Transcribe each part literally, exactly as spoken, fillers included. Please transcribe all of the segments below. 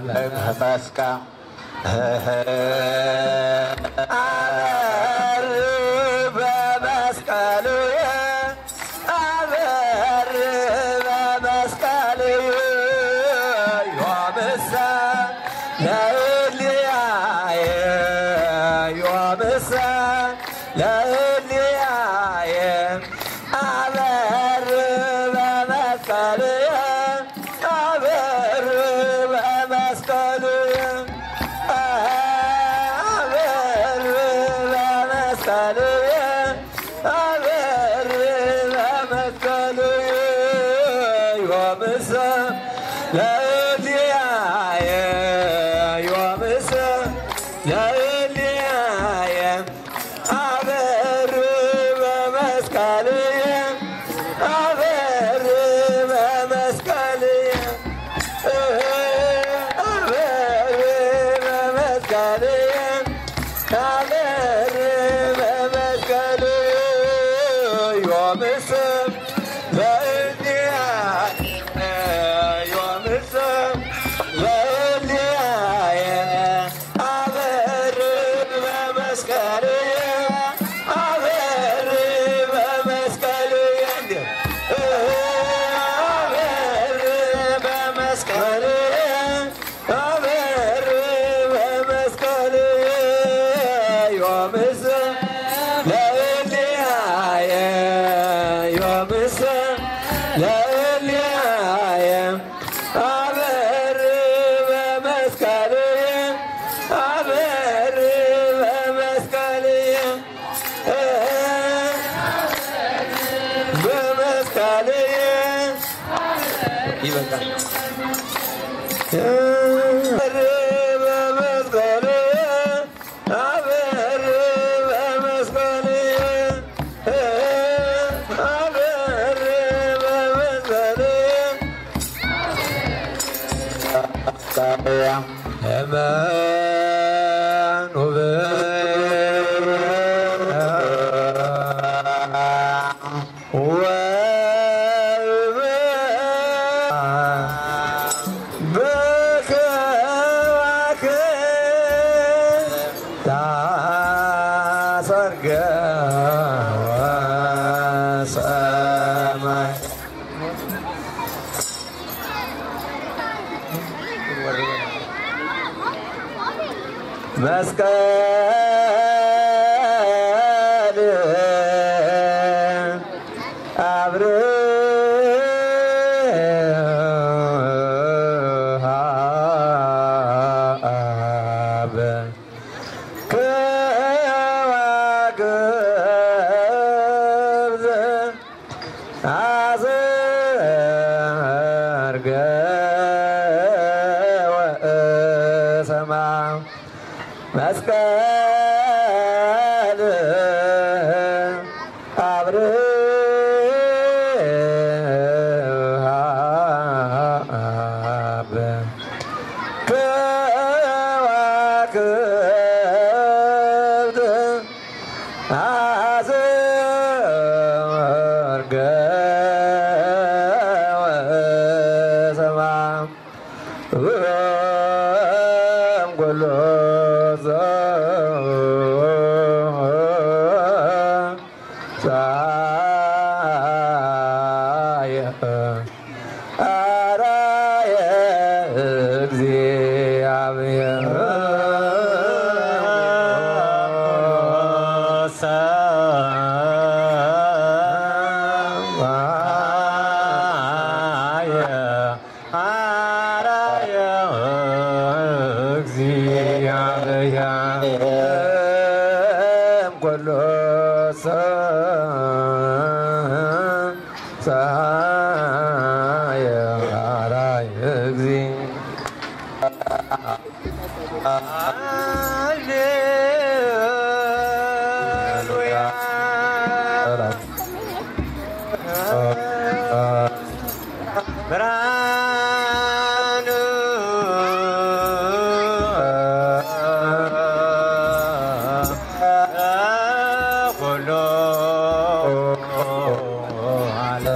Meskel.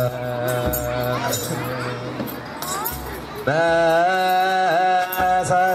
Meskel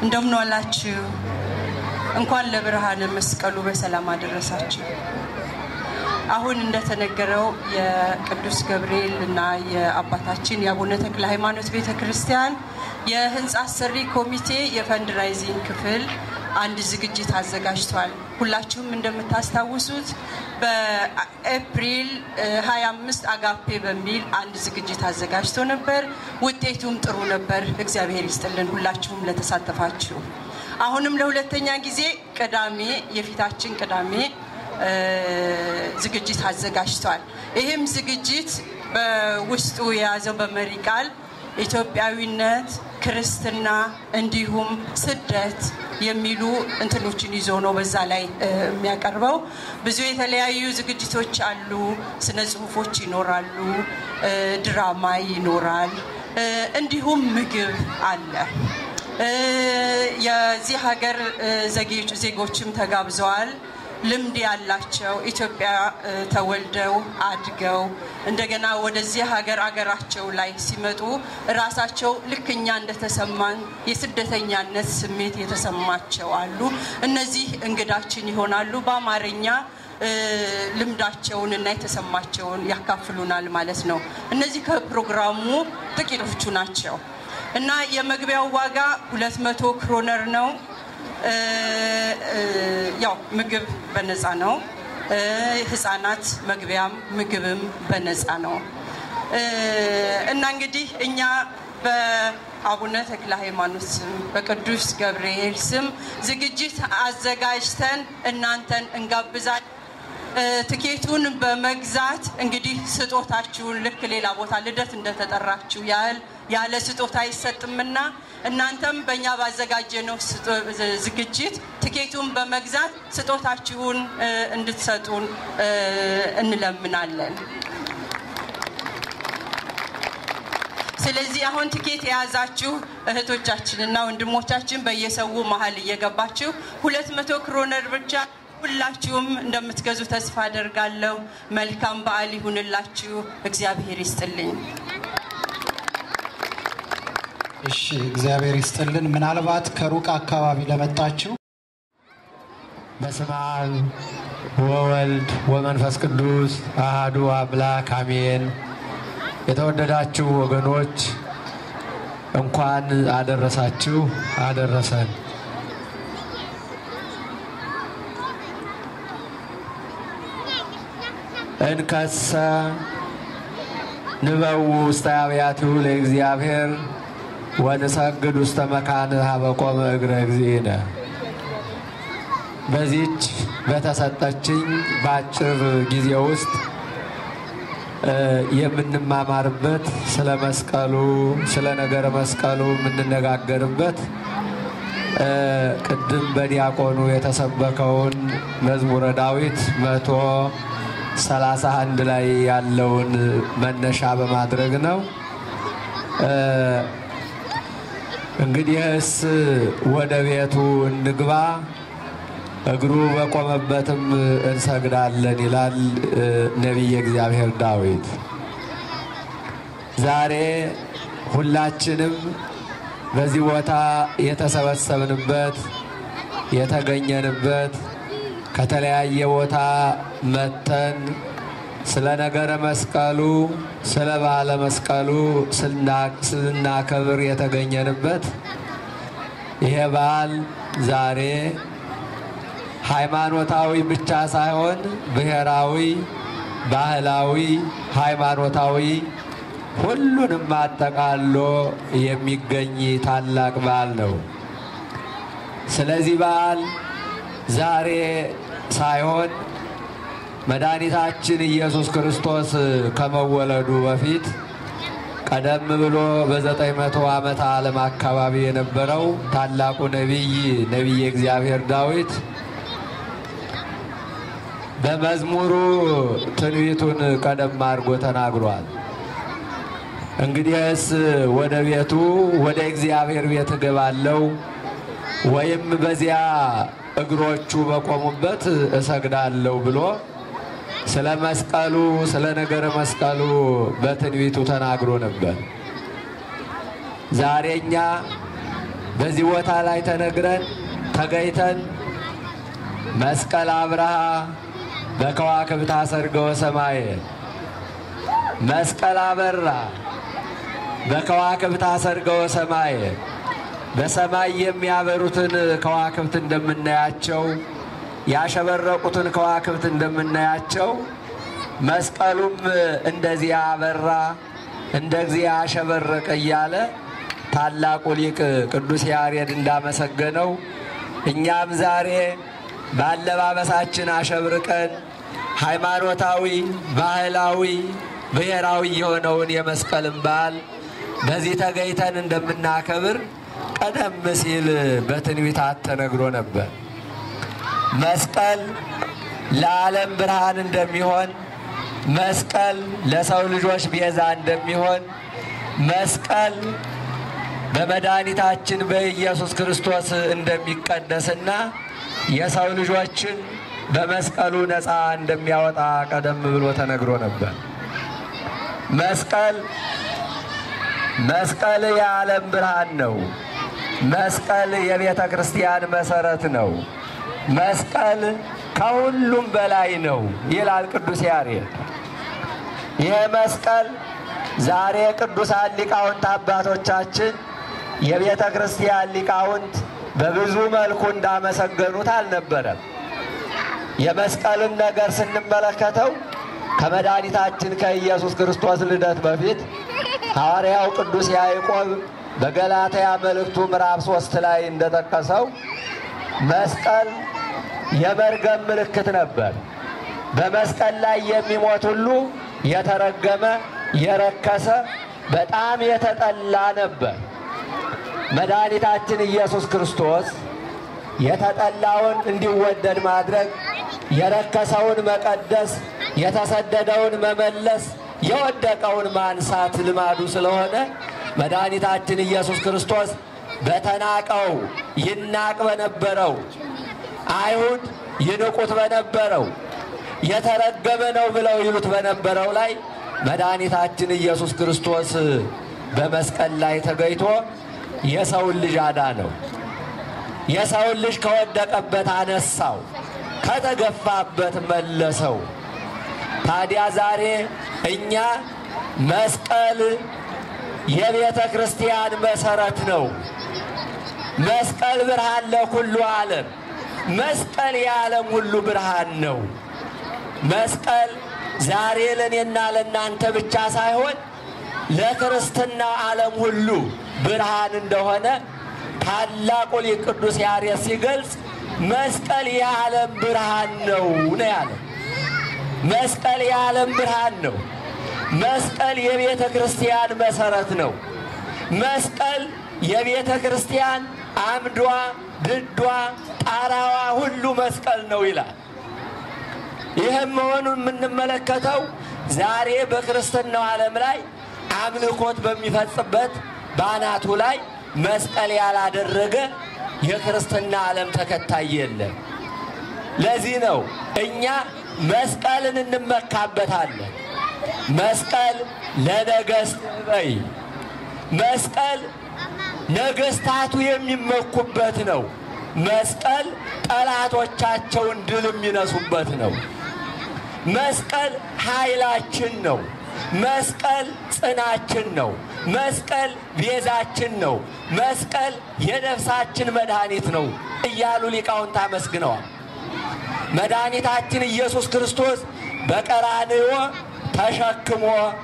እንደምን ዋላችሁ እንኳን ለብርሃነ መስቀሉ በሰላም አደረሳችሁ አሁን እንደተነገረው የቅዱስ ገብርኤል እና የአባታችን የአቡነ ተክለሃይማኖት ቤተክርስቲያን የህንጻ ሰሪ ኮሚቴ የፈንድራይዚንግ ክፍል አንድ ዝግጅት አዘጋጅቷል ሁላችሁም እንደምታስታውሱት በአፕሪል ሃያ አምስት አጋፔ በሚል አንድ ዝግጅት አዘጋጅቶ ነበር ውጤቱም ጥሩ ነበር እግዚአብሔር ይስጥልን ሁላችሁም ለተሳተፋችሁ አሁንም ለሁለተኛ ጊዜ ቅዳሜ የፊታችን ቅዳሜ ዝግጅት አዘጋጅቷል ይሄም ዝግጅት በውስጡ የያዘው በመሪ ቃል ኢትዮጵያዊነት ክርስትና እንዲሁም ስደት የሚሉ እንትኖችን ይዞ ነው በዛ ላይ የሚያቀርበው ብዙ የተለያዩ ዝግጅቶች አሉ ስነ ጽሁፎች ይኖራሉ ድራማ ይኖራል እንዲሁም ምግብ አለ የዚህ ሀገር ዜጎችም ተጋብዘዋል ልምድ ያላቸው ኢትዮጵያ ተወልደው አድገው እንደገና ወደዚህ ሀገር አገራቸው ላይ ሲመጡ ራሳቸው ልክኛ እንደተሰማን የስደተኛነት ስሜት የተሰማቸው አሉ እነዚህ እንግዳችን ይሆናሉ በአማርኛ ልምዳቸውን እና የተሰማቸውን ያካፍሉናል ማለት ነው እነዚህ ከፕሮግራሙ ጥቂቶቹ ናቸው እና የመግቢያው ዋጋ ሁለት መቶ ክሮነር ነው ያው ምግብ በነፃ ነው ህፃናት መግቢያም ምግብም በነፃ ነው እና እንግዲህ እኛ በአቡነ ተክለሃይማኖት ስም በቅዱስ ገብርኤል ስም ዝግጅት አዘጋጅተን እናንተን እንጋብዛለን ትኬቱን በመግዛት እንግዲህ ስጦታችሁን ልክ ሌላ ቦታ ልደት እንደተጠራችሁ ያህል ያለ ስጦታ ይሰጥምና እናንተም በእኛ ባዘጋጀነው ዝግጅት ትኬቱን በመግዛት ስጦታችሁን እንድትሰጡን እንለምናለን ስለዚህ አሁን ትኬት ያዛችሁ እህቶቻችንና ወንድሞቻችን በየሰው መሃል እየገባችሁ ሁለት መቶ ክሮነር ብቻ ሁላችሁም እንደምትገዙ ተስፋ አደርጋለሁ መልካም በዓል ይሁንላችሁ እግዚአብሔር ይስጥልኝ እሺ እግዚአብሔር ይስጥልን ምናልባት ከሩቅ አካባቢ ለመጣችሁ በስመ አብ ወወልድ ወመንፈስ ቅዱስ አሐዱ አምላክ አሜን የተወደዳችሁ ወገኖች እንኳን አደረሳችሁ አደረሰን እንከሰ ንበው ውስተ አብያቲሁ ለእግዚአብሔር ወንሰግድ ውስተ መካነ ሀበቆመ እግረ እግዚእነ በዚች በተሰጠችኝ ባጭር ጊዜ ውስጥ የምንማማርበት ስለ መስቀሉ ስለ ነገረ መስቀሉ የምንነጋገርበት ቅድም በዲያቆኑ የተሰበከውን መዝሙረ ዳዊት መቶ ሰላሳ አንድ ላይ ያለውን መነሻ በማድረግ ነው እንግዲህስ ወደ ቤቱ እንግባ እግሩ በቆመበትም እንሰግዳለን ይላል ነብይ እግዚአብሔር ዳዊት ዛሬ ሁላችንም በዚህ ቦታ የተሰበሰብንበት የተገኘንበት ከተለያየ ቦታ መተን ስለ ነገረ መስቀሉ ስለ ባለ መስቀሉ ስናከብር የተገኘንበት ይሄ በዓል ዛሬ ሃይማኖታዊ ብቻ ሳይሆን ብሔራዊ ባህላዊ ሃይማኖታዊ ሁሉንም አጠቃሎ የሚገኝ ታላቅ በዓል ነው ስለዚህ በዓል ዛሬ ሳይሆን መድኃኒታችን ኢየሱስ ክርስቶስ ከመወለዱ በፊት ቀደም ብሎ በዘጠኝ መቶ ዓመት ዓለም አካባቢ የነበረው ታላቁ ነብይ ነብይ እግዚአብሔር ዳዊት በመዝሙሩ ትንቢቱን ቀደም አድርጎ ተናግሯል እንግዲህስ ወደ ቤቱ ወደ እግዚአብሔር ቤት እገባለሁ ወይም በዚያ እግሮቹ በቆሙበት እሰግዳለሁ ብሎ ስለ መስቀሉ ስለ ነገረ መስቀሉ በትንቢቱ ተናግሮ ነበር ዛሬኛ በዚህ ቦታ ላይ ተነግረን ተገይተን መስቀል አብርሃ በከዋክብት አሰርገው ሰማይ መስቀል አበራ በከዋክብት አሰርገው ሰማይ በሰማይ የሚያበሩትን ከዋክብት እንደምናያቸው ያሸበረቁትን ከዋክብት እንደምናያቸው መስቀሉም እንደዚህ አበራ እንደዚህ ያሸበረቀ እያለ ታላቁ ሊቅ ቅዱስ ያሬድ እንዳመሰገነው እኛም ዛሬ ባለባበሳችን አሸብርቀን ሃይማኖታዊ ባህላዊ ብሔራዊ የሆነውን የመስቀልን በዓል በዚህ ተገይተን እንደምናከብር ቀደም ሲል በትንቢታት ተነግሮ ነበር። መስቀል ለዓለም ብርሃን እንደሚሆን መስቀል ለሰው ልጆች ቤዛ እንደሚሆን መስቀል በመድኃኒታችን በኢየሱስ ክርስቶስ እንደሚቀደስና የሰው ልጆችን በመስቀሉ ነፃ እንደሚያወጣ ቀደም ብሎ ተነግሮ ነበር። መስቀል መስቀል የዓለም ብርሃን ነው። መስቀል የቤተ ክርስቲያን መሰረት ነው። መስቀል ከሁሉም በላይ ነው ይላል ቅዱስ ያሬድ። ይሄ መስቀል ዛሬ ቅዱሳን ሊቃውንት አባቶቻችን የቤተ ክርስቲያን ሊቃውንት በብዙ መልኩ እንዳመሰገኑት አልነበረም። የመስቀልን ነገር ስንመለከተው ከመድኃኒታችን ከኢየሱስ ክርስቶስ ልደት በፊት ሐዋርያው ቅዱስ ያዕቆብ በገላትያ መልእክቱ ምዕራፍ ሶስት ላይ እንደጠቀሰው መስቀል የመርገም ምልክት ነበር። በመስቀል ላይ የሚሞት ሁሉ የተረገመ የረከሰ በጣም የተጠላ ነበር። መድኃኒታችን ኢየሱስ ክርስቶስ የተጠላውን እንዲወደድ ማድረግ፣ የረከሰውን መቀደስ፣ የተሰደደውን መመለስ፣ የወደቀውን ማንሳት ልማዱ ስለሆነ መድኃኒታችን ኢየሱስ ክርስቶስ በተናቀው ይናቅ በነበረው አይሁድ ይንቁት በነበረው የተረገመ ነው ብለው ይሉት በነበረው ላይ መድኃኒታችን ኢየሱስ ክርስቶስ በመስቀል ላይ ተገይቶ የሰውን ልጅ አዳነው። የሰውን ልጅ ከወደቀበት አነሳው፣ ከተገፋበት መለሰው። ታዲያ ዛሬ እኛ መስቀል የቤተ ክርስቲያን መሰረት ነው። መስቀል ብርሃን ለኩሉ ዓለም። መስቀል የዓለም ሁሉ ብርሃን ነው። መስቀል ዛሬ ለኔና ለናንተ ብቻ ሳይሆን ለክርስትና ዓለም ሁሉ ብርሃን እንደሆነ ታላቁ ሊቅ ቅዱስ ያሬድ ሲገልጽ መስቀል የዓለም ብርሃን ነው ነው ያለው። መስቀል የዓለም ብርሃን ነው። መስቀል የቤተ ክርስቲያን መሰረት ነው። መስቀል የቤተ ክርስቲያን አምዷ፣ ድዷ፣ ጣራዋ ሁሉ መስቀል ነው ይላል። ይህም መሆኑን የምንመለከተው ዛሬ በክርስትናው ዓለም ላይ አምልኮት በሚፈጽበት ባናቱ ላይ መስቀል ያላደረገ የክርስትና ዓለም ተከታይ የለም። ለዚህ ነው እኛ መስቀልን እንመካበታለን። መስቀል ለነገሥት በይ መስቀል ነገሥታቱ የሚመኩበት ነው። መስቀል ጠላቶቻቸውን ድል የሚነሱበት ነው። መስቀል ኃይላችን ነው። መስቀል ጽናችን ነው። መስቀል ቤዛችን ነው። መስቀል የነፍሳችን መድኃኒት ነው እያሉ ሊቃውንት አመስግነዋል። መድኃኒታችን ኢየሱስ ክርስቶስ በቀራንዮ ተሸክሞ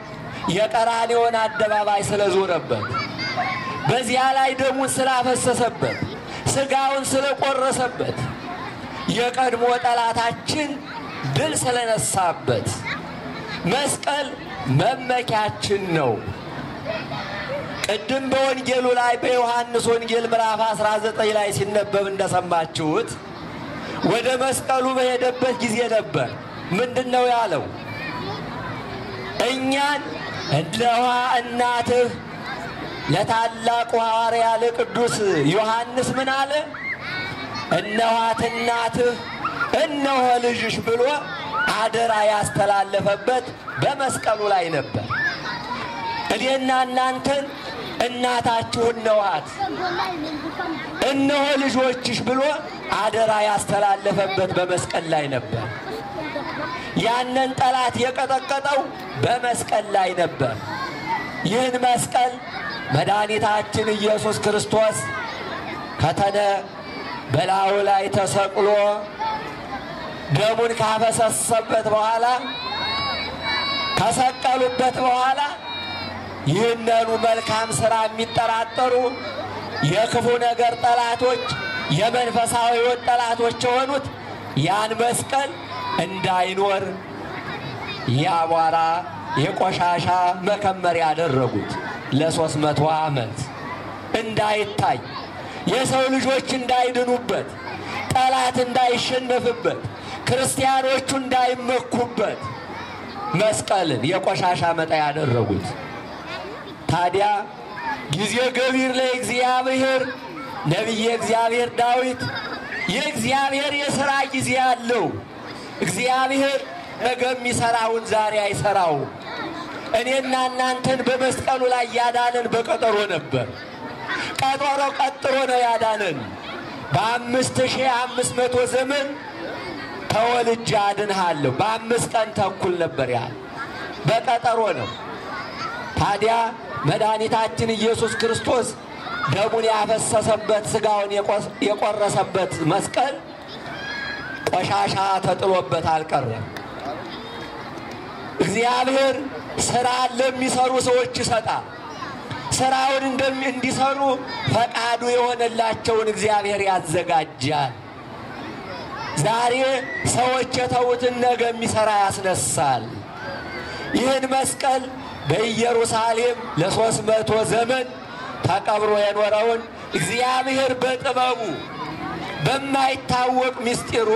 የቀራንዮን አደባባይ ስለዞረበት፣ በዚያ ላይ ደሙን ስላፈሰሰበት፣ ሥጋውን ስለቆረሰበት፣ የቀድሞ ጠላታችን ድል ስለነሳበት መስቀል መመኪያችን ነው። ቅድም በወንጌሉ ላይ በዮሐንስ ወንጌል ምዕራፍ አስራ ዘጠኝ ላይ ሲነበብ እንደሰማችሁት ወደ መስቀሉ በሄደበት ጊዜ ነበር። ምንድነው ያለው? እኛን እነሆ እናትህ ለታላቁ ሐዋርያ ለቅዱስ ዮሐንስ ምን አለ? እነኋት እናትህ እነሆ ልጅሽ ብሎ አደራ ያስተላለፈበት በመስቀሉ ላይ ነበር። እኔና እናንተን እናታችሁን ነዋት እነሆ ልጆችሽ ብሎ አደራ ያስተላለፈበት በመስቀል ላይ ነበር። ያንን ጠላት የቀጠቀጠው በመስቀል ላይ ነበር። ይህን መስቀል መድኃኒታችን ኢየሱስ ክርስቶስ ከተነ በላዩ ላይ ተሰቅሎ ደሙን ካፈሰሰበት በኋላ ከሰቀሉበት በኋላ ይህንኑ መልካም ሥራ የሚጠራጠሩ የክፉ ነገር ጠላቶች የመንፈሳዊ ጠላቶች የሆኑት ያን መስቀል እንዳይኖር ያቧራ የቆሻሻ መከመር ያደረጉት ለሶስት መቶ ዓመት እንዳይታይ የሰው ልጆች እንዳይድኑበት ጠላት እንዳይሸነፍበት ክርስቲያኖቹ እንዳይመኩበት መስቀልን የቆሻሻ መጣ ያደረጉት። ታዲያ ጊዜ ገቢር ለእግዚአብሔር ነቢየ እግዚአብሔር ዳዊት የእግዚአብሔር የሥራ ጊዜ አለው። እግዚአብሔር ነገ የሚሠራውን ዛሬ አይሠራው። እኔና እናንተን በመስቀሉ ላይ ያዳነን በቀጠሮ ነበር። ቀጠሮ ቀጥሮ ነው ያዳነን። በአምስት ሺህ አምስት መቶ ዘመን ተወልጄ አድንሃለሁ በአምስት ቀን ተኩል ነበር ያለ በቀጠሮ ነው። ታዲያ መድኃኒታችን ኢየሱስ ክርስቶስ ደሙን ያፈሰሰበት ሥጋውን የቆረሰበት መስቀል ቆሻሻ ተጥሎበት አልቀረም። እግዚአብሔር ሥራ ለሚሰሩ ሰዎች ይሰጣል። ሥራውን እንዲሰሩ ፈቃዱ የሆነላቸውን እግዚአብሔር ያዘጋጃል። ዛሬ ሰዎች የተዉትን ነገ የሚሠራ ያስነሳል። ይህን መስቀል በኢየሩሳሌም ለሶስት መቶ ዘመን ተቀብሮ የኖረውን እግዚአብሔር በጥበቡ በማይታወቅ ምስጢሩ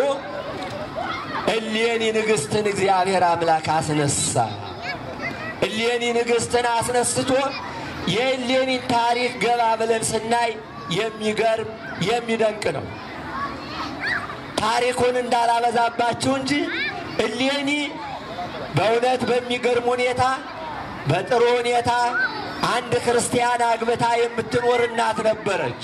እሌኒ ንግሥትን እግዚአብሔር አምላክ አስነሳ። እሌኒ ንግሥትን አስነስቶ የእሌኒን ታሪክ ገባ ብለን ስናይ የሚገርም የሚደንቅ ነው። ታሪኩን እንዳላበዛባችሁ እንጂ እሌኒ በእውነት በሚገርም ሁኔታ በጥሩ ሁኔታ አንድ ክርስቲያን አግብታ የምትኖር እናት ነበረች።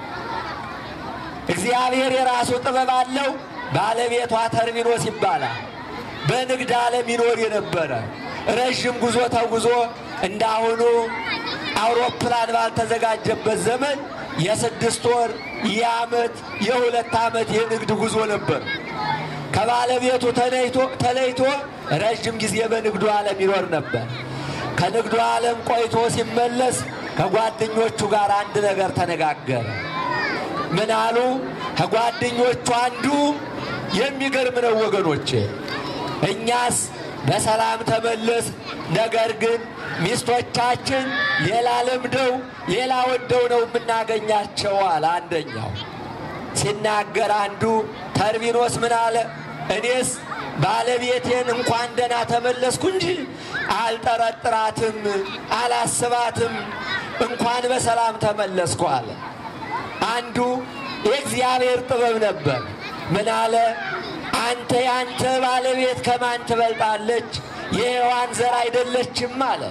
እግዚአብሔር የራሱ ጥበብ አለው። ባለቤቷ ተርሚኖስ ይባላል። በንግድ ዓለም ይኖር የነበረ ረጅም ጉዞ ተጉዞ እንዳሁኑ አውሮፕላን ባልተዘጋጀበት ዘመን የስድስት ወር የዓመት የሁለት ዓመት የንግድ ጉዞ ነበር። ከባለቤቱ ተለይቶ ረጅም ጊዜ በንግዱ ዓለም ይኖር ነበር። ከንግዱ ዓለም ቆይቶ ሲመለስ ከጓደኞቹ ጋር አንድ ነገር ተነጋገረ። ምን አሉ? ከጓደኞቹ አንዱ የሚገርም ነው ወገኖቼ፣ እኛስ በሰላም ተመለስ፣ ነገር ግን ሚስቶቻችን ሌላ ለምደው ሌላ ወደው ነው የምናገኛቸው አለ። አንደኛው ሲናገር አንዱ ተርሚኖስ ምን አለ? እኔስ ባለቤቴን እንኳን ደህና ተመለስኩ እንጂ አልጠረጥራትም አላስባትም፣ እንኳን በሰላም ተመለስኩ አለ። አንዱ የእግዚአብሔር ጥበብ ነበር። ምን አለ? አንተ ያንተ ባለቤት ከማን ትበልጣለች? የሔዋን ዘር አይደለችም አለ።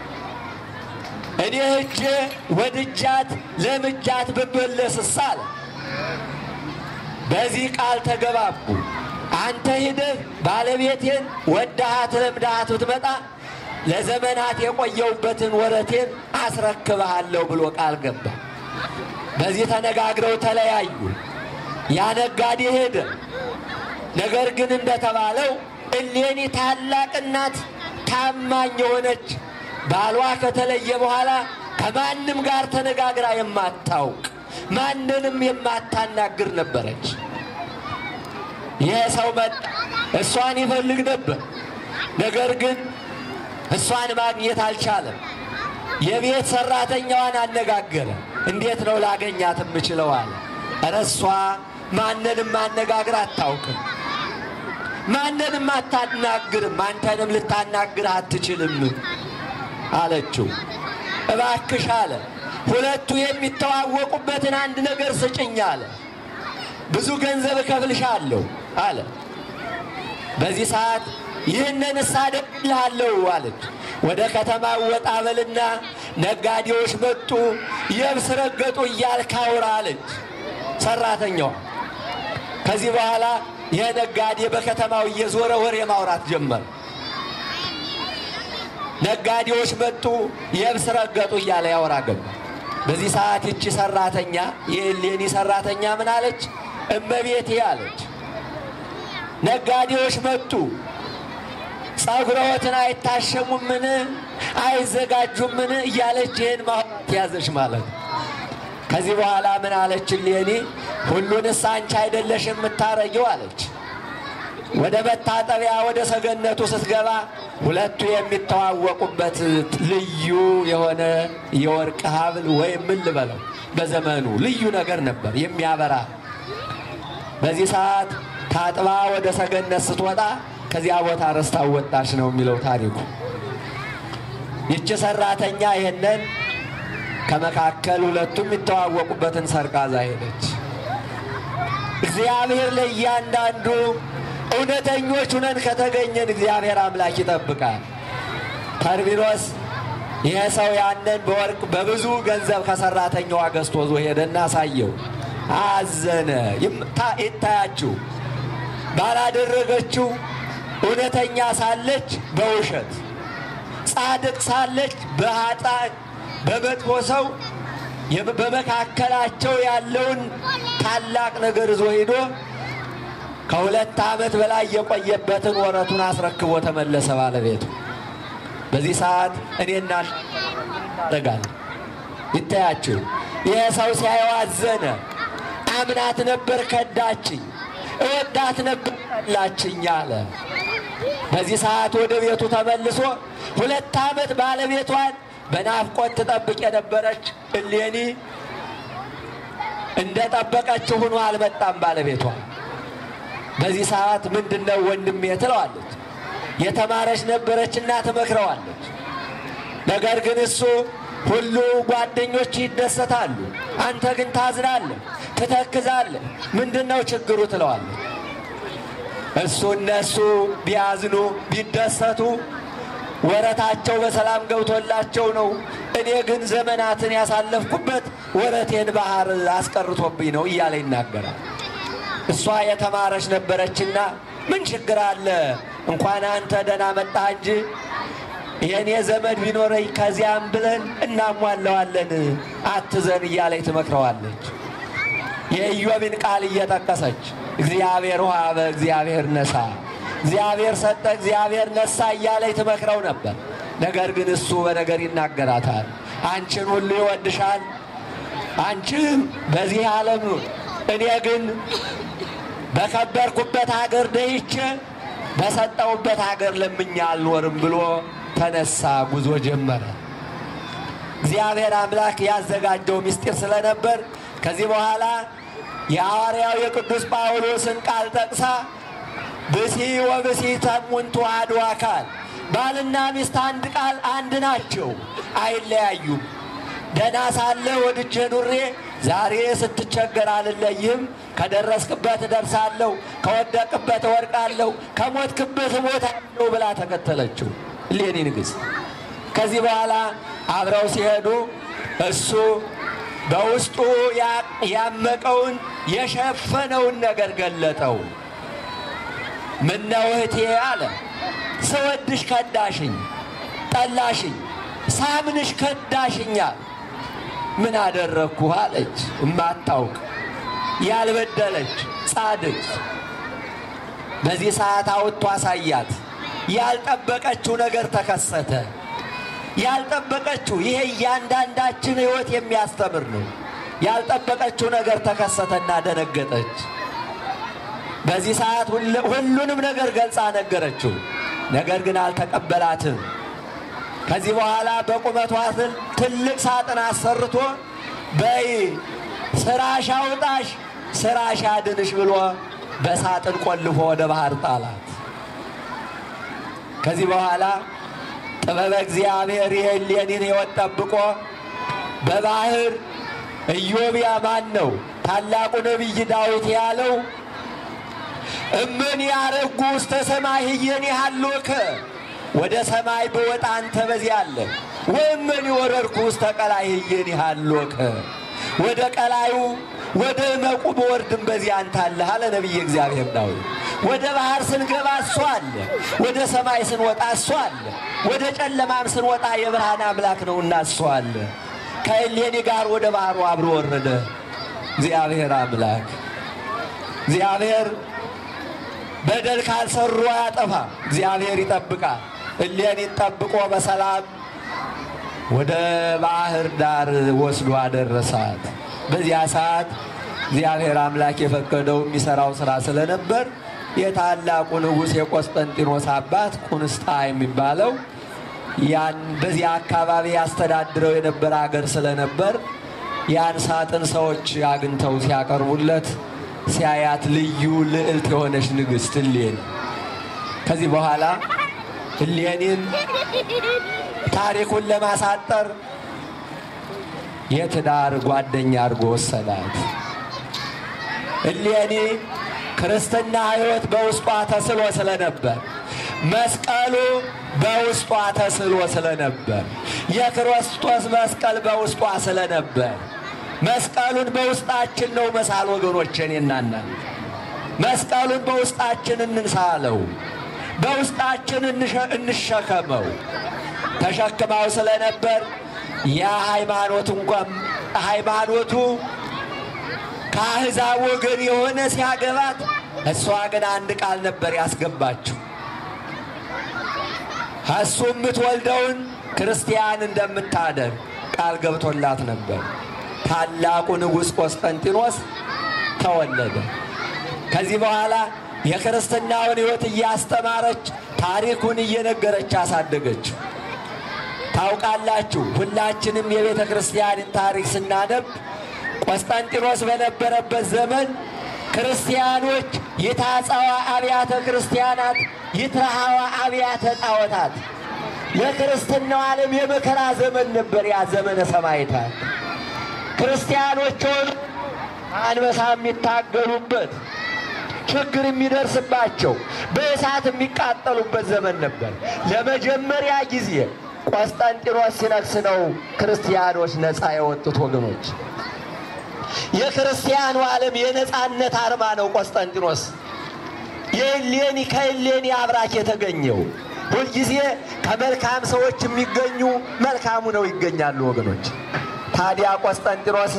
እኔ ሄጄ ወድጃት ለምጃት ብመለስስ አለ። በዚህ ቃል ተገባቡ። አንተ ሄደህ ባለቤቴን ወዳሃት ለምዳሃት ብትመጣ ለዘመናት የቆየውበትን ወረቴን አስረክብሃለሁ ብሎ ቃል ገባ። በዚህ ተነጋግረው ተለያዩ። ያ ነጋዴ ሄደ። ነገር ግን እንደተባለው እሌኒ ታላቅ እናት ታማኝ የሆነች ባሏ ከተለየ በኋላ ከማንም ጋር ተነጋግራ የማታውቅ ማንንም የማታናግር ነበረች። ይህ ሰው መጣ። እሷን ይፈልግ ነበር። ነገር ግን እሷን ማግኘት አልቻለም። የቤት ሰራተኛዋን አነጋገረ። እንዴት ነው ላገኛት የምችለው አለ። ኧረ እሷ ማንንም ማነጋግር አታውቅም፣ ማንንም አታናግርም፣ አንተንም ልታናግር አትችልም አለችው። እባክሽ አለ ሁለቱ የሚተዋወቁበትን አንድ ነገር ስጭኝ አለ። ብዙ ገንዘብ እከፍልሻለሁ አለ። በዚህ ሰዓት ይህንን ሳደርግልሃለሁ አለች። ወደ ከተማ ወጣ በልና ነጋዴዎች መጡ የብስ ረገጡ እያልክ አውራ አለች ሰራተኛዋ። ከዚህ በኋላ የነጋዴ በከተማው እየዞረ ወሬ ማውራት ጀመረ። ነጋዴዎች መጡ የብስ ረገጡ እያለ ያወራ ገባ። በዚህ ሰዓት እቺ ሰራተኛ የሌኒ ሰራተኛ ምን አለች? እመቤቴ አለች ነጋዴዎች መጡ ጸጉረውትን አይታሸሙምን አይዘጋጁምን እያለች ይሄን ማውራት ያዘች ማለት። ከዚህ በኋላ ምን አለች ሌኒ? ሁሉንስ አንቺ አይደለሽ የምታረጊው አለች። ወደ መታጠቢያ ወደ ሰገነቱ ስትገባ ሁለቱ የሚተዋወቁበት ልዩ የሆነ የወርቅ ሐብል ወይም ምን ልበለው በዘመኑ ልዩ ነገር ነበር የሚያበራ። በዚህ ሰዓት ታጥባ ወደ ሰገነት ስትወጣ ከዚያ ቦታ ረስታ ወጣች ነው የሚለው ታሪኩ። ይህች ሰራተኛ ይሄንን ከመካከል ሁለቱም የሚተዋወቁበትን ሰርቃዛ ሄደች። እግዚአብሔር ለእያንዳንዱ እውነተኞች ሆነን ከተገኘን እግዚአብሔር አምላክ ይጠብቃል። ተርቢኖስ ይሄ ሰው ያንን በወርቅ በብዙ ገንዘብ ከሰራተኛዋ ገዝቶ ዞ ሄደና ሳየው አዘነ። ይታያችሁ ባላደረገችው እውነተኛ ሳለች በውሸት ጻድቅ ሳለች በኃጢአት በመጥፎ ሰው በመካከላቸው ያለውን ታላቅ ነገር ዞ ሄዶ ከሁለት ዓመት በላይ የቆየበትን ወረቱን አስረክቦ ተመለሰ ባለቤቱ። በዚህ ሰዓት እኔና ተጋል ይታያችሁ ይሄ ሰው ሲያየው አዘነ። አምናት ነበር ከዳችኝ፣ እወዳት ነበር ጠላችኝ አለ። በዚህ ሰዓት ወደ ቤቱ ተመልሶ ሁለት ዓመት ባለቤቷን በናፍቆት ተጠብቅ የነበረች እሌኒ እንደ ጠበቀችው ሆኖ አልመጣም ባለቤቷ። በዚህ ሰዓት ምንድነው ወንድሜ ትለዋለች። የተማረች ነበረችና ተመክረዋለች። ነገር ግን እሱ ሁሉ ጓደኞች ይደሰታሉ፣ አንተ ግን ታዝናለህ፣ ትተክዛለህ። ምንድነው ችግሩ ትለዋለች። እሱ እነሱ ቢያዝኑ ቢደሰቱ ወረታቸው በሰላም ገብቶላቸው ነው። እኔ ግን ዘመናትን ያሳለፍኩበት ወረቴን ባህር አስቀርቶብኝ ነው እያለ ይናገራል። እሷ የተማረች ነበረችና ምን ችግር አለ እንኳን አንተ ደህና መጣህ እንጂ የኔ ዘመድ ቢኖረኝ ከዚያም ብለን እናሟላዋለን አትዘን እያለች ትመክረዋለች። የኢዮብን ቃል እየጠቀሰች እግዚአብሔር ዋሃበ እግዚአብሔር ነሳ፣ እግዚአብሔር ሰጠ እግዚአብሔር ነሳ እያለች ትመክረው ነበር። ነገር ግን እሱ በነገር ይናገራታል። አንቺን ሁሉ ይወድሻል፣ አንቺም በዚህ ዓለም እኔ ግን በከበርኩበት ሀገር ደይቼ በሰጠውበት ሀገር ለምኛ አልኖርም ብሎ ተነሳ፣ ጉዞ ጀመረ። እግዚአብሔር አምላክ ያዘጋጀው ምስጢር ስለነበር ከዚህ በኋላ የሐዋርያው የቅዱስ ጳውሎስን ቃል ጠቅሳ ብሲ ወብሲ ተሙንቱ አሐዱ አካል፣ ባልና ሚስት አንድ ቃል አንድ ናቸው አይለያዩም። ደህና ሳለ ወድጄ ኑሬ ዛሬ ስትቸገር አልለይህም፣ ከደረስክበት እደርሳለሁ፣ ከወደቅበት እወድቃለሁ፣ ከሞትክበት እሞታለሁ ብላ ተከተለችው እሌኒ ንግሥት። ከዚህ በኋላ አብረው ሲሄዱ እሱ በውስጡ ያመቀውን የሸፈነውን ነገር ገለጠው። ምነው እህቴ አለ፣ ስወድሽ ከዳሽኝ፣ ጠላሽኝ፣ ሳምንሽ ከዳሽኛል። ምን አደረኩ አለች። እማታውቅ ያልበደለች ጻድቅ። በዚህ ሰዓት አውጥቶ አሳያት። ያልጠበቀችው ነገር ተከሰተ። ያልጠበቀችው ይሄ እያንዳንዳችን ሕይወት የሚያስተምር ነው። ያልጠበቀችው ነገር ተከሰተና ደነገጠች። በዚህ ሰዓት ሁሉንም ነገር ገልጻ ነገረችው። ነገር ግን አልተቀበላትም። ከዚህ በኋላ በቁመቷ ትልቅ ሳጥን አሰርቶ በይ ስራሽ አውጣሽ ስራሽ አድንሽ ብሎ በሳጥን ቆልፎ ወደ ባህር ጣላት። ከዚህ በኋላ ጥበበ እግዚአብሔር የእሌኒን ሕይወት ጠብቆ በባህር ኢዮብ ማን ነው ታላቁ ነቢይ ዳዊት ያለው እምን ያረጉ ውስተ ሰማይ ህየኒ ሃሎከ ወደ ሰማይ በወጣ አንተ በዚያ አለ ወመን ይወረርኩ ውስተ ቀላይ ይሃሎከ ወደ ቀላዩ ወደ መቁ በወርድም በዚያ አንተ አለ አለ ነብይ እግዚአብሔር ዳዊት። ወደ ባህር ስንገባ እሱ አለ፣ ወደ ሰማይ ስንወጣ እሱ አለ፣ ወደ ጨለማም ስንወጣ የብርሃን አምላክ ነውና እሱ አለ። ከእሌኒ ጋር ወደ ባህሩ አብሮ ወረደ እግዚአብሔር አምላክ። እግዚአብሔር በደል ካልሰሩ ያጠፋ፣ እግዚአብሔር ይጠብቃል። እሌኒን ጠብቆ በሰላም ወደ ባህር ዳር ወስዶ አደረሳት። በዚያ ሰዓት እግዚአብሔር አምላክ የፈቀደው የሚሰራው ስራ ስለነበር የታላቁ ንጉሥ የቆስጠንጢኖስ አባት ቁንስጣ የሚባለው ያን በዚያ አካባቢ ያስተዳድረው የነበረ አገር ስለነበር ያን ሳጥን ሰዎች አግኝተው ሲያቀርቡለት ሲያያት ልዩ ልዕልት የሆነች ንግሥት እሌኒ ከዚህ በኋላ እሌኒን ታሪኩን ለማሳጠር የትዳር ጓደኛ አድርጎ ወሰዳት። እሌኒ ክርስትና ሕይወት በውስጧ ተስሎ ስለነበር መስቀሉ በውስጧ ተስሎ ስለነበር የክርስቶስ መስቀል በውስጧ ስለነበር መስቀሉን በውስጣችን ነው መሳል ወገኖቼን እናናን መስቀሉን በውስጣችን እንሳለው በውስጣችን እንሸከመው ተሸክማው ስለነበር ያ ሃይማኖት እንኳን ሃይማኖቱ ከአሕዛብ ወገን የሆነ ሲያገባት እሷ ግን አንድ ቃል ነበር ያስገባችው። እሱ የምትወልደውን ክርስቲያን እንደምታደርግ ቃል ገብቶላት ነበር። ታላቁ ንጉሥ ቆስጠንጢኖስ ተወለደ። ከዚህ በኋላ የክርስትናውን ሕይወት እያስተማረች ታሪኩን እየነገረች አሳደገች። ታውቃላችሁ ሁላችንም የቤተ ክርስቲያንን ታሪክ ስናነብ ቆስጠንጢኖስ በነበረበት ዘመን ክርስቲያኖች ይታጸዋ አብያተ ክርስቲያናት ይትረሃዋ አብያተ ጣዖታት ለክርስትናው ዓለም የመከራ ዘመን ነበር። ያ ዘመነ ሰማዕታት ክርስቲያኖች አንበሳ የሚታገሉበት ችግር የሚደርስባቸው በእሳት የሚቃጠሉበት ዘመን ነበር። ለመጀመሪያ ጊዜ ቆስጠንጢኖስ ሲነግስ ነው ክርስቲያኖች ነፃ የወጡት ወገኖች። የክርስቲያኑ ዓለም የነፃነት አርማ ነው ቆስጠንጢኖስ። የእሌኒ ከእሌኒ አብራክ የተገኘው ሁልጊዜ ከመልካም ሰዎች የሚገኙ መልካሙ ነው ይገኛሉ ወገኖች። ታዲያ ቆስጠንጢኖስ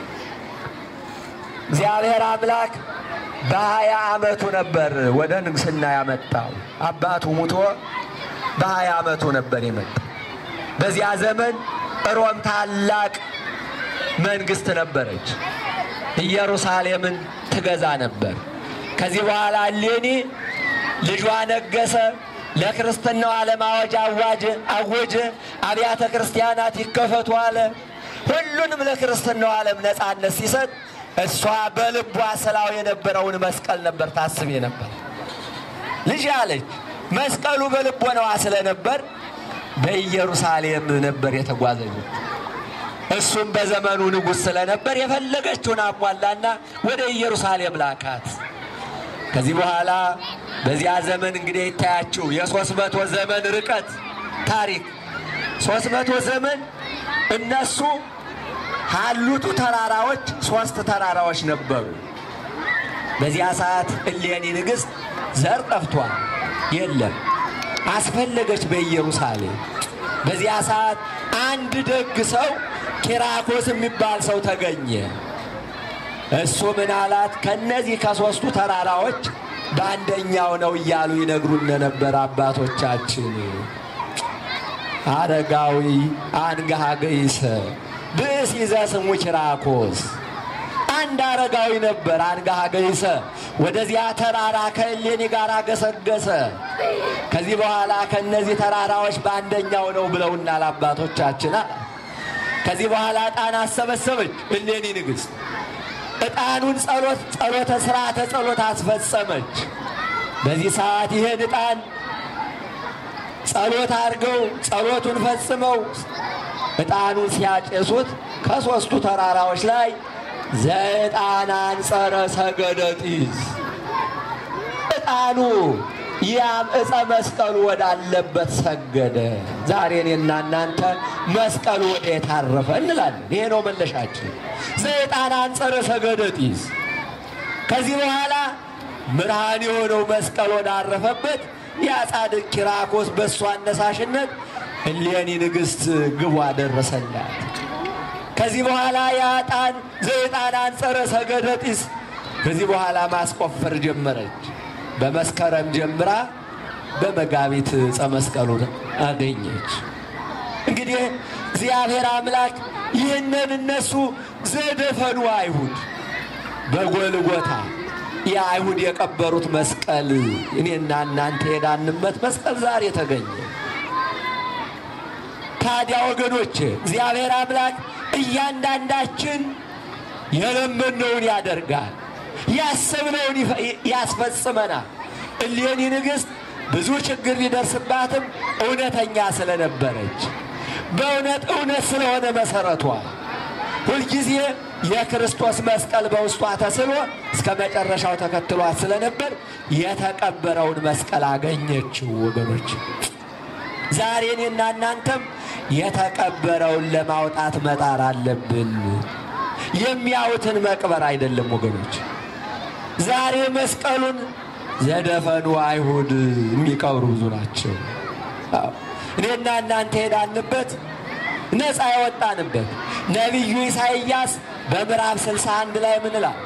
እግዚአብሔር አምላክ በሀያ ዓመቱ ነበር ወደ ንግስና ያመጣው። አባቱ ሙቶ በሀያ ዓመቱ ነበር የመጣው። በዚያ ዘመን ሮም ታላቅ መንግስት ነበረች፣ ኢየሩሳሌምን ትገዛ ነበር። ከዚህ በኋላ እሌኒ ልጇ ነገሰ፣ ለክርስትናው ዓለም አዋጅ አዋጀ አወጀ። አብያተ ክርስቲያናት ይከፈቱ አለ። ሁሉንም ለክርስትናው ዓለም ነፃነት ሲሰጥ እሷ በልቧ ስላው የነበረውን መስቀል ነበር ታስብ ነበር። ልጅ አለች መስቀሉ በልቧ ነው ስለነበር በኢየሩሳሌም ነበር የተጓዘችው። እሱም በዘመኑ ንጉሥ ስለነበር የፈለገችውን አሟላና ወደ ኢየሩሳሌም ላካት። ከዚህ በኋላ በዚያ ዘመን እንግዲህ ይታያችሁ የሦስት መቶ ዘመን ርቀት ታሪክ ሦስት መቶ ዘመን እነሱ ካሉት ተራራዎች ሶስት ተራራዎች ነበሩ። በዚያ ሰዓት እሌኒ ንግሥት ዘር ጠፍቷል የለም አስፈለገች በኢየሩሳሌም። በዚያ ሰዓት አንድ ደግ ሰው ኪራኮስ የሚባል ሰው ተገኘ። እሱ ምን አላት? ከነዚህ ከሶስቱ ተራራዎች በአንደኛው ነው እያሉ ይነግሩን ነበር አባቶቻችን። አረጋዊ አንጋሃገይሰ ብእስ ይዘ ስሙ ኪራኮስ አንድ አረጋዊ ነበር አንጋሃገይሰ ወደዚያ ተራራ ከእሌኒ ጋር ገሰገሰ። ከዚህ በኋላ ከነዚህ ተራራዎች በአንደኛው ነው ብለውናል አባቶቻችን። ከዚህ በኋላ ዕጣን አሰበሰበች እሌኒ ንግሥት። ዕጣኑን ጸሎት ጸሎተ ሥርዓተ ጸሎት አስፈጸመች። በዚህ ሰዓት ይሄን ዕጣን ጸሎት አድርገው ጸሎቱን ፈጽመው ዕጣኑን ሲያጨሱት ከሦስቱ ተራራዎች ላይ ዘዕጣን አንጸረ ሰገደ ጢስ ዕጣኑ ያም ዕፀ መስቀሉ ወዳለበት ሰገደ። ዛሬ እኔና እናንተ መስቀሉ ወዴት አረፈ እንላለን። ይሄ ነው መለሻችን። ሰይጣን አንጸረ ሰገደ ጢስ። ከዚህ በኋላ ብርሃን የሆነው መስቀል ወዳረፈበት ያ ጻድቅ ኪራኮስ በእሱ አነሳሽነት እሌኒ ንግሥት ግቧ ደረሰላት። ከዚህ በኋላ ያጣን ሰይጣን አንጸረ ሰገደ ጢስ ከዚህ በኋላ ማስቆፈር ጀመረች። በመስከረም ጀምራ በመጋቢት ዕፀ መስቀሉን አገኘች። እንግዲህ እግዚአብሔር አምላክ ይህንን እነሱ ዘደፈኑ አይሁድ በጎልጎታ የአይሁድ የቀበሩት መስቀል እኔና እናንተ የዳንበት መስቀል ዛሬ ተገኘ። ታዲያ ወገኖቼ እግዚአብሔር አምላክ እያንዳንዳችን የለመነውን ያደርጋል፣ ያሰብነውን ያስፈጽመናል። እሌኒ ንግሥት ብዙ ችግር ሊደርስባትም እውነተኛ ስለነበረች በእውነት እውነት ስለሆነ መሰረቷ ሁልጊዜ የክርስቶስ መስቀል በውስጧ ተስሎ እስከ መጨረሻው ተከትሏት ስለነበር የተቀበረውን መስቀል አገኘችው። ወገኖች ዛሬ እኔና እናንተም የተቀበረውን ለማውጣት መጣር አለብን። የሚያዩትን መቅበር አይደለም ወገኖች። ዛሬ መስቀሉን ዘደፈኑ አይሁድ የሚቀብሩ ብዙ ናቸው። እኔና እናንተ ሄዳንበት ነፃ ያወጣንበት ነቢዩ ኢሳይያስ በምዕራፍ ስልሳ አንድ ላይ ምን ይላል?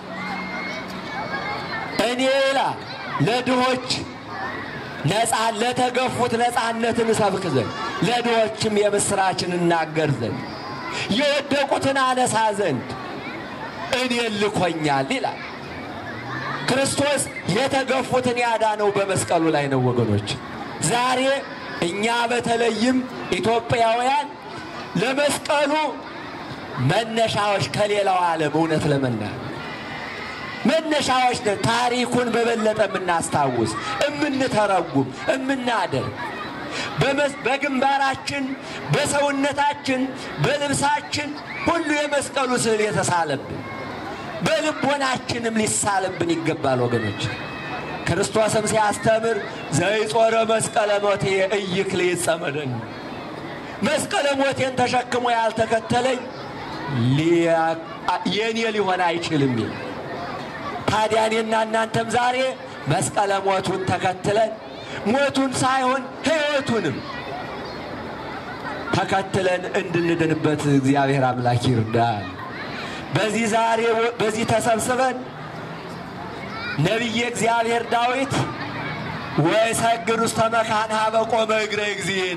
እኔ ይላል ለድሆች ነፃ ለተገፉት ነፃነትን እሰብክ ዘንድ ለድሆችም የምስራችን እናገር ዘንድ የወደቁትን አነሳ ዘንድ እኔ ልኮኛል ይላል። ክርስቶስ የተገፉትን ያዳነው በመስቀሉ ላይ ነው ወገኖች። ዛሬ እኛ በተለይም ኢትዮጵያውያን ለመስቀሉ መነሻዎች ከሌላው ዓለም እውነት ለመናገር መነሻዎች ነን። ታሪኩን በበለጠ የምናስታውስ እምንተረጉም እምናደርግ በግንባራችን በሰውነታችን በልብሳችን ሁሉ የመስቀሉ ስዕል የተሳለብን በልቦናችንም ሊሳልብን ይገባል ወገኖች። ክርስቶስም ሲያስተምር ዘይጾረ መስቀለ ሞቴ እይክል ይጸመደን፣ መስቀለ ሞቴን ተሸክሞ ያልተከተለኝ የኔ ሊሆን አይችልም ይል። ታዲያ እኔና እናንተም ዛሬ መስቀለ ሞቱን ተከትለን ሞቱን ሳይሆን ሕይወቱንም ተከትለን እንድንድንበት እግዚአብሔር አምላክ ይርዳል። በዚህ ዛሬ በዚህ ተሰብስበን ነቢየ እግዚአብሔር ዳዊት ወይሰግድ ውስተ መካንሃ በቆመ እግረ እግዚእነ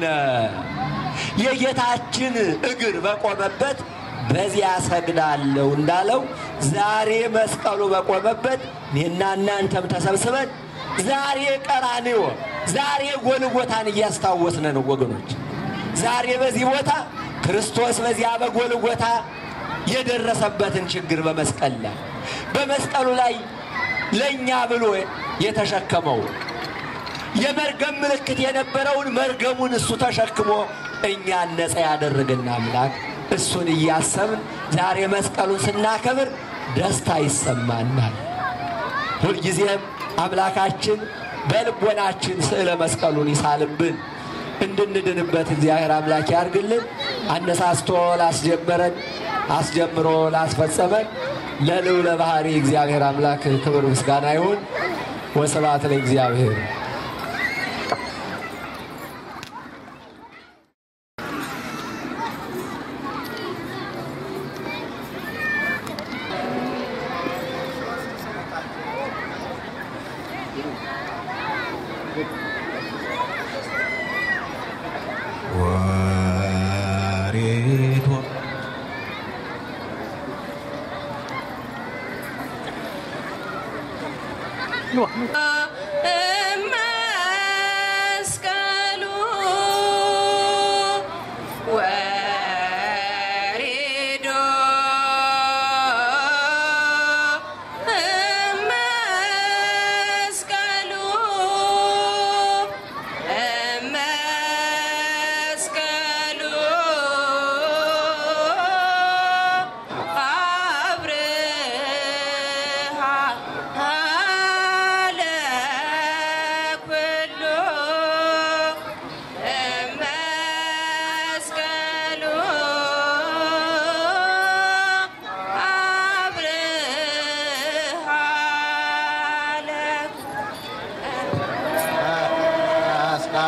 የጌታችን እግር በቆመበት በዚያ ሰግዳለሁ እንዳለው ዛሬ መስቀሉ በቆመበት እኔና እናንተም ተሰብስበን ዛሬ ቀራንዮ ዛሬ ጎልጎታን እያስታወስን ነው ወገኖች። ዛሬ በዚህ ቦታ ክርስቶስ በዚያ በጎልጎታ የደረሰበትን ችግር በመስቀል ላይ በመስቀሉ ላይ ለኛ ብሎ የተሸከመው የመርገም ምልክት የነበረውን መርገሙን እሱ ተሸክሞ እኛን ነፃ ያደረገና አምላክ እሱን እያሰብን ዛሬ መስቀሉን ስናከብር ደስታ ይሰማናል። ሁልጊዜም አምላካችን በልቦናችን ስዕለ መስቀሉን ይሳልብን፣ እንድንድንበት እግዚአብሔር አምላክ ያርግልን። አነሳስቶ ላስጀመረን አስጀምሮ ላስፈጸመን ለልዑለ ባህሪ እግዚአብሔር አምላክ ክብር ምስጋና ይሁን። ወስብሐት ለእግዚአብሔር። Hallelujah.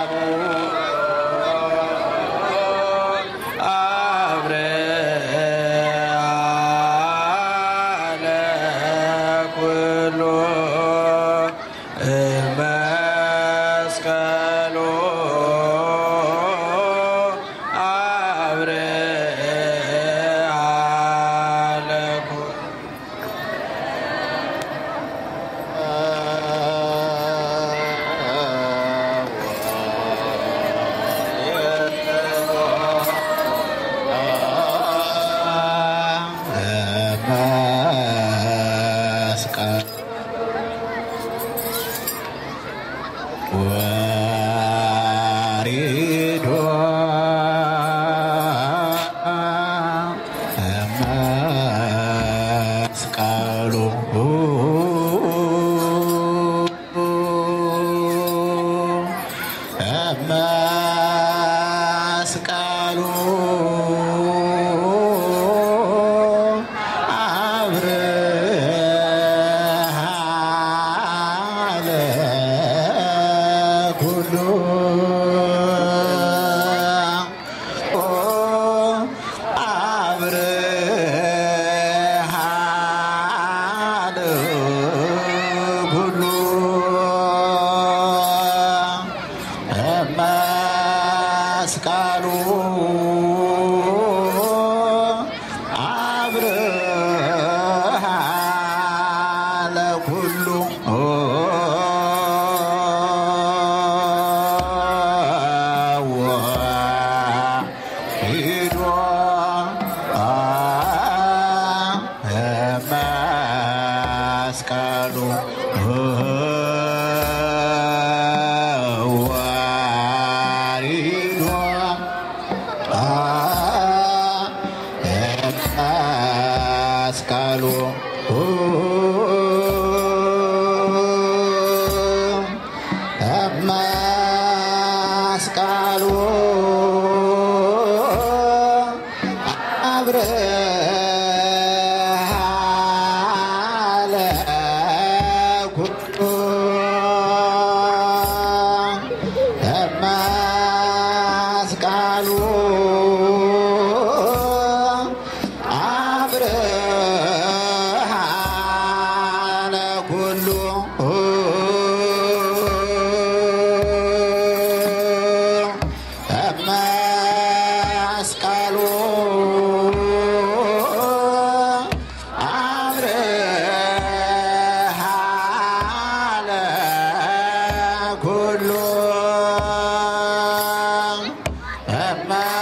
Emma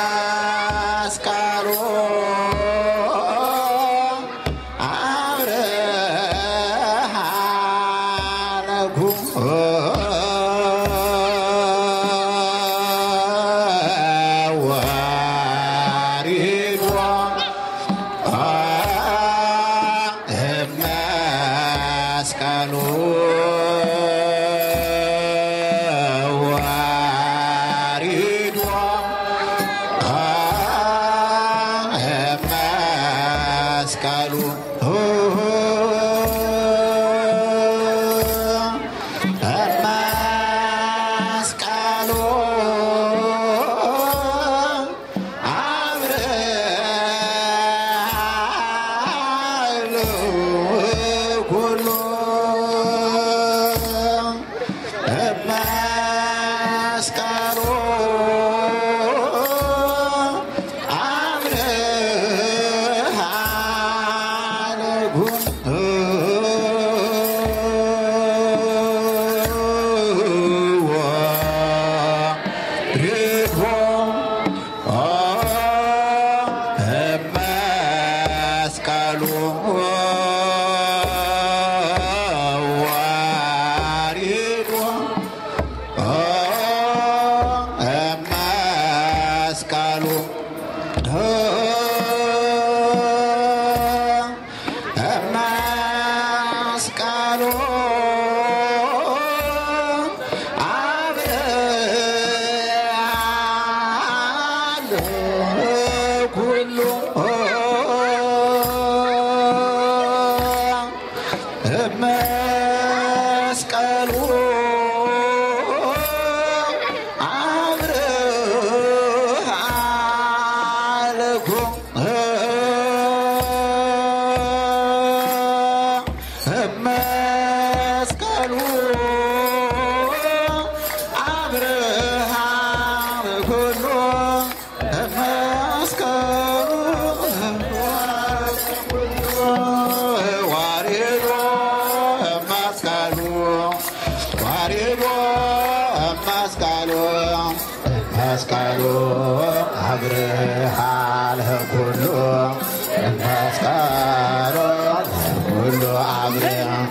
Meskel Abrahal Kullu Meskel Kullu Abraham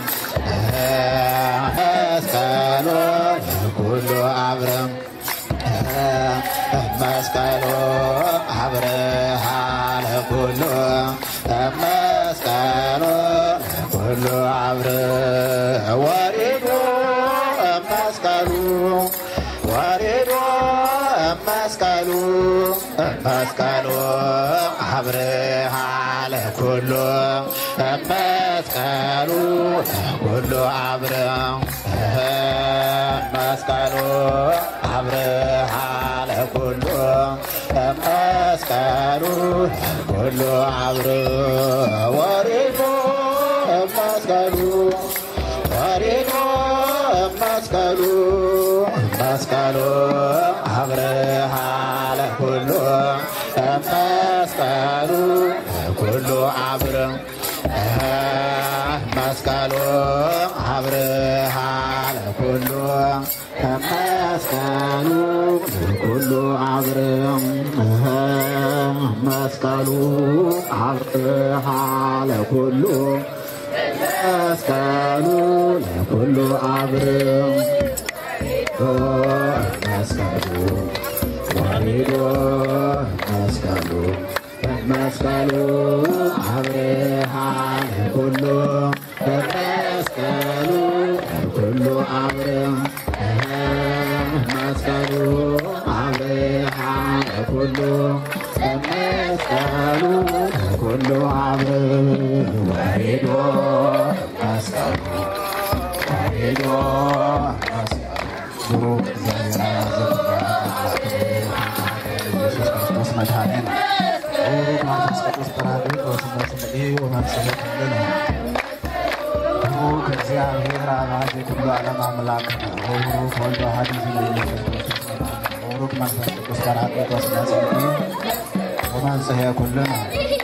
Meskel Kullu Abraham Meskel Abrahal Kullu Meskel Kullu Abraham Waridu Meskel Waridu Meskel Meskel Abrahal Kullu Meskel Kullu Abraham Meskel Abrahal Kullu Meskel Kullu Abraham Waridu Meskel Waridu Meskel Meskel Abrahal Kullu Meskel Kullu Abraham Meskel Abrahal Kullu Meskel Kullu Abraham Meskel Abrahal Kullu Meskel Kullu Abraham Meskel Waridu Meskel Meskel Abrahal Kullu Meskel Kullu Abraham Meskel Abrahal Kullu Meskel Kullu Abraham Waridu Meskel Waridu Meskel Buruk Yesus Kristus Madhanen Buruk Yesus Kristus Paradu Semua semedi Umat semua kendana Buruk እግዚአብሔር አባዜ ሁሉ ዓለም አምላክ Buruk ወልድ ዋሕድ ኢየሱስ ክርስቶስ Buruk መንፈስ ቅዱስ Paradu Semua semedi Umat saya kendana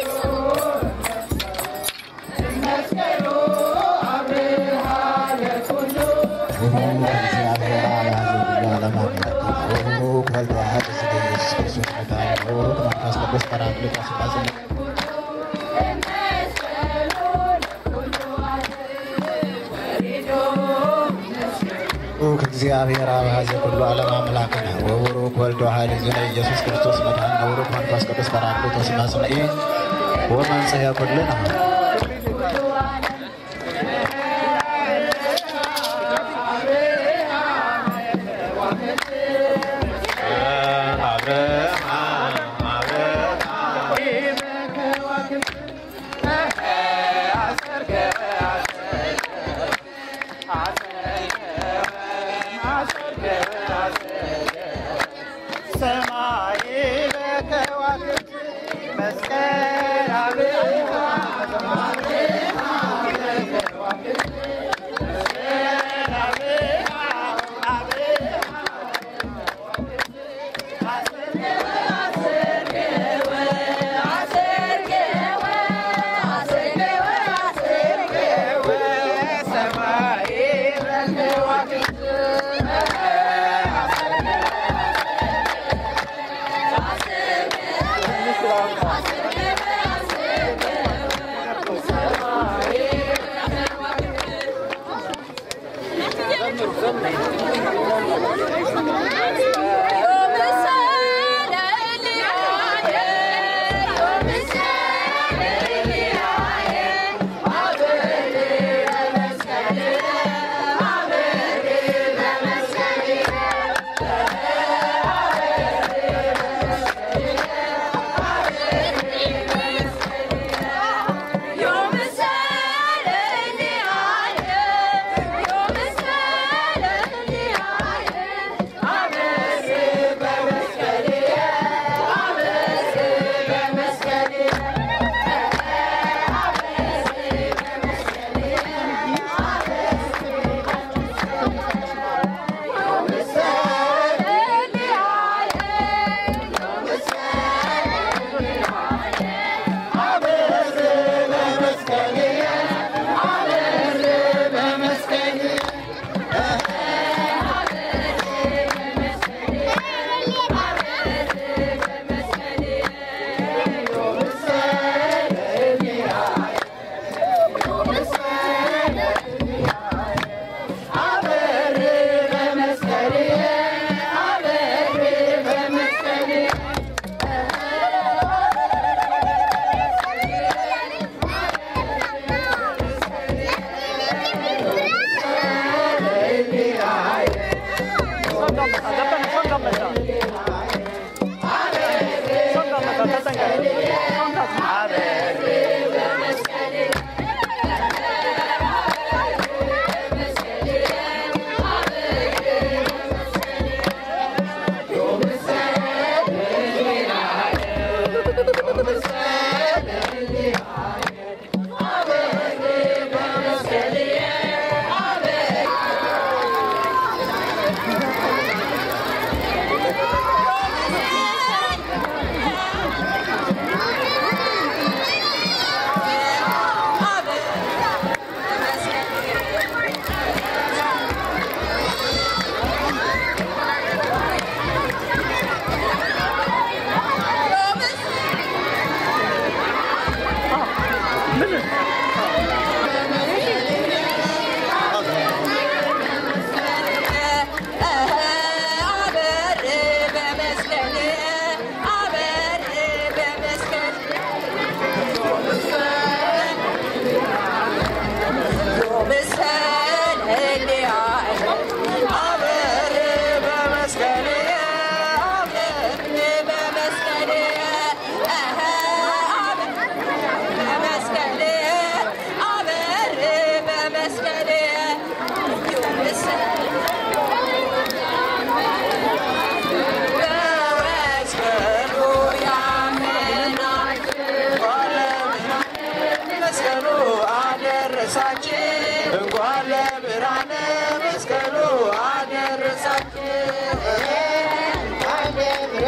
እግዚአብሔር አባዜ ሁሉ ዓለም አምላክ ነው ወቡሩክ ወልድ ዋሕድ ኢየሱስ ክርስቶስ መድኃኒነ ወቡሩክ መንፈስ ቅዱስ ጰራቅሊጦስ መጽንዒ ወመንጽሔ ኩልነ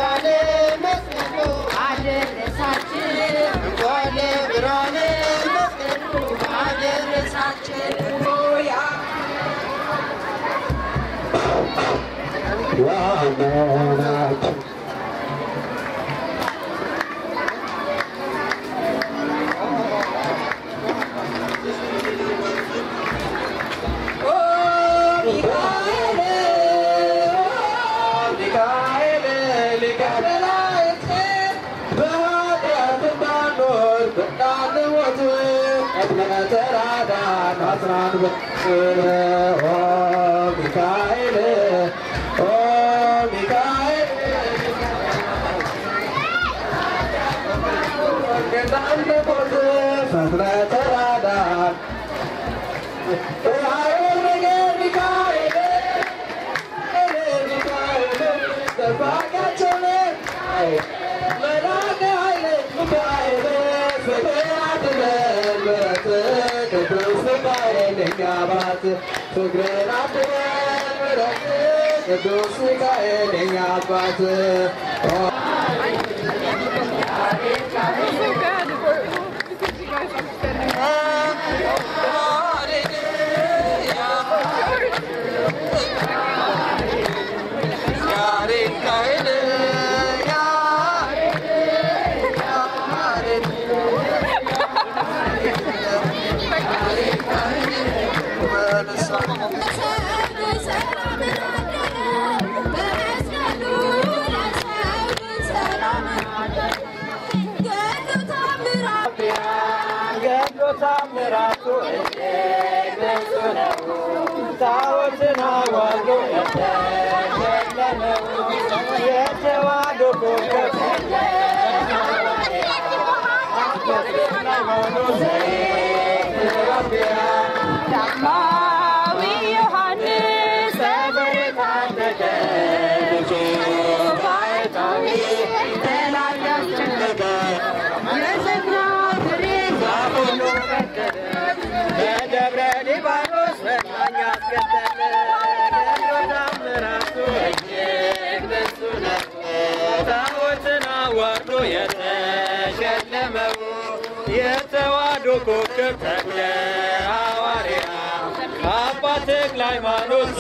TekleHaimanot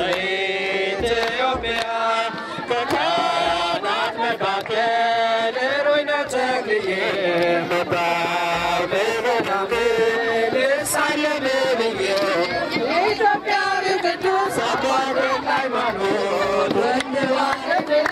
Ethiopian ከካህናት መካከል ሮይነ ተክልዬ ልሳለም ብዬ ኢትዮጵያዊ ቅዱስ አባ TekleHaimanot ወንድዋለድኔ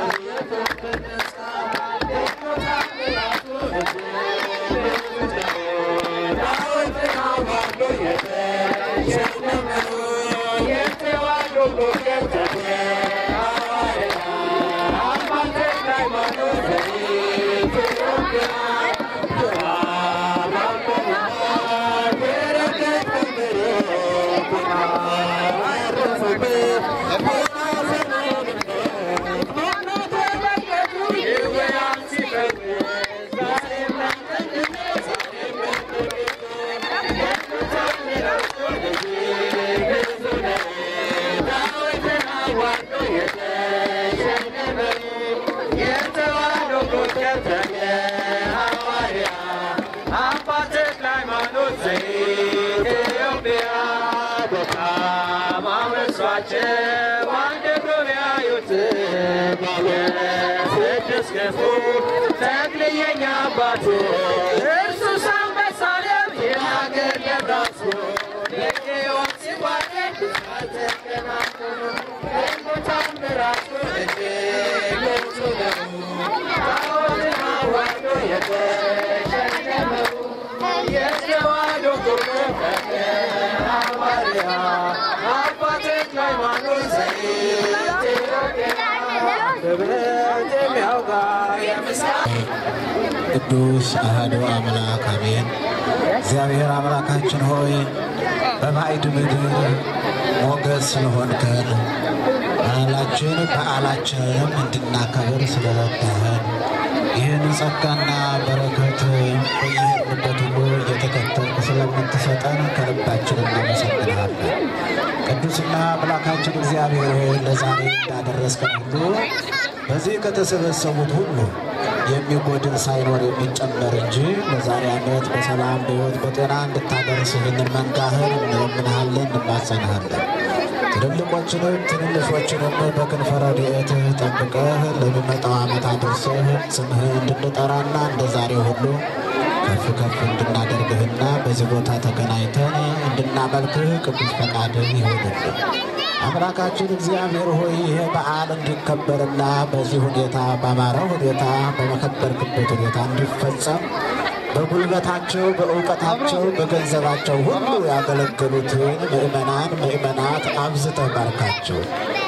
ቅዱስ አሐዱ አምላክ አሜን። እግዚአብሔር አምላካችን ሆይ በማዕድ ምድር ሞገስ ስለሆንከን በዓላችን በዓላችንም እንድናከብር ስለረዳህን ይህን ጸጋና በረከት በየሄድንበት ሁሉ እየተከተልክ ስለምትሰጠን ከልባችን እናመሰግንሃለን። ቅዱስና አምላካችን እግዚአብሔር ሆይ ለዛሬ እንዳደረስከን ሁሉ በዚህ ከተሰበሰቡት ሁሉ የሚጎድል ሳይኖር የሚጨመር እንጂ ለዛሬ ዓመት በሰላም በሕይወት በጤና እንድታደርስ ይህንን መንጋህን እንለምንሃለን፣ እንማጸንሃለን። ትልልቆችንም ትንንሾችንም በክንፈ ረድኤትህ ጠብቀህ ለሚመጣው ዓመት አድርሰህ ስምህን እንድንጠራና እንደ ዛሬው ሁሉ ከፍ ከፍ እንድናደርግህና በዚህ ቦታ ተገናኝተን እንድናመልክህ ቅዱስ ፈቃድህ ይሁንልን። አምላካችን እግዚአብሔር ሆይ ይሄ በዓል እንዲከበርና በዚህ ሁኔታ ባማረ ሁኔታ በመከበርክበት ሁኔታ እንዲፈጸም በጉልበታቸው በእውቀታቸው በገንዘባቸው ሁሉ ያገለገሉትን ምእመናን ምእመናት አብዝተህ ባርካቸው፣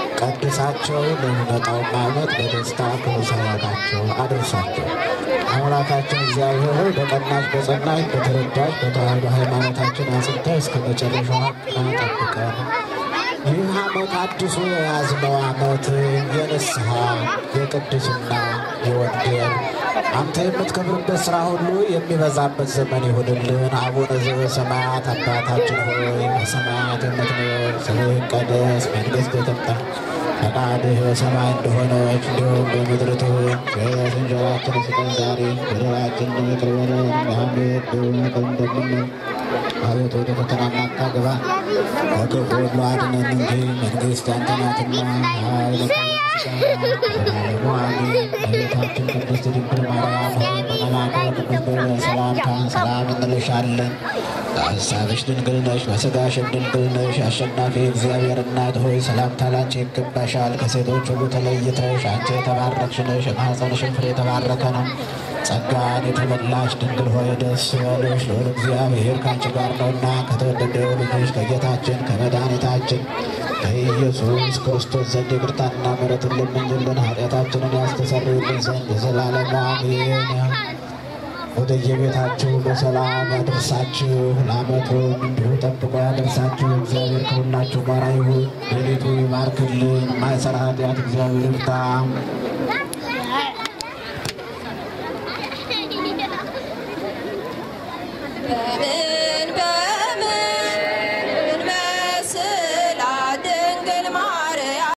ቀድሳቸው። ለሚመጣው ዓመት በደስታ ከመሰራታቸው አድርሳቸው። አምላካችን እግዚአብሔር ሆይ በቀናች በጸናች በተረዳች በተዋህዶ ሃይማኖታችን አጽንተህ እስከ መጨረሻው ቀን ጠብቀን። ይህ ዓመት አዲሱ የያዝነው ዓመት የንስሐ የቅድስና የወንጌል አንተ የምትከብርበት ሥራ ሁሉ የሚበዛበት ዘመን ይሁንልን። አቡነ ዘበሰማያት አባታችን ሆይ በሰማያት የምትኖር ስምህ ይቀደስ፣ መንግሥትህ ትምጣ፣ ፈቃድህ በሰማይ እንደሆነች እንዲሁም በምድር ትሁን። የዕለት እንጀራችንን ስጠን ዛሬ፣ በደላችንን ይቅር በለን እኛም የበደሉንን እንደምንል፣ አቤቱ ወደ ፈተና አታግባን ከክፉ ሁሉ አድነን እንጂ መንግሥት ያንተ ናትና ኃይል፣ ምስጋና ለዘላለሙ አሜን። እመቤታችን ቅድስት ድንግል ማርያም ሆይ በመልአኩ በቅዱስ ገብርኤል ሰላምታ ሰላም እንልሻለን። በሐሳብሽ ድንግል ነሽ፣ በሥጋሽም ድንግል ነሽ። አሸናፊ እግዚአብሔር እናት ሆይ ሰላምታ ላንቺ ይገባሻል። ከሴቶች ሁሉ ተለይተሽ አንቺ የተባረክሽ ነሽ፣ የማኅፀንሽም ፍሬ የተባረከ ነው። ጸጋን የተመላሽ ድንግል ሆይ ደስ ይበልሽ፣ ልዑል እግዚአብሔር ከአንቺ ጋር ነውና ከተወደደው ልጅሽ ከጌታችን ከመድኃኒታችን ከኢየሱስ ክርስቶስ ዘንድ ይቅርታና ምሕረትን ለምኝልን ኃጢአታችንን ያስተሰርይልን ዘንድ ለዘላለሙ አሜን። ወደ የቤታችሁ በሰላም ያደርሳችሁ፣ ለዓመቱም እንዲሁ ጠብቆ ያደርሳችሁ። እግዚአብሔር ከሁላችሁ ጋር ይሁን። ሌሊቱ ይባርክልን። ማይሰራ ኃጢአት እግዚአብሔር ይፍታ። Baby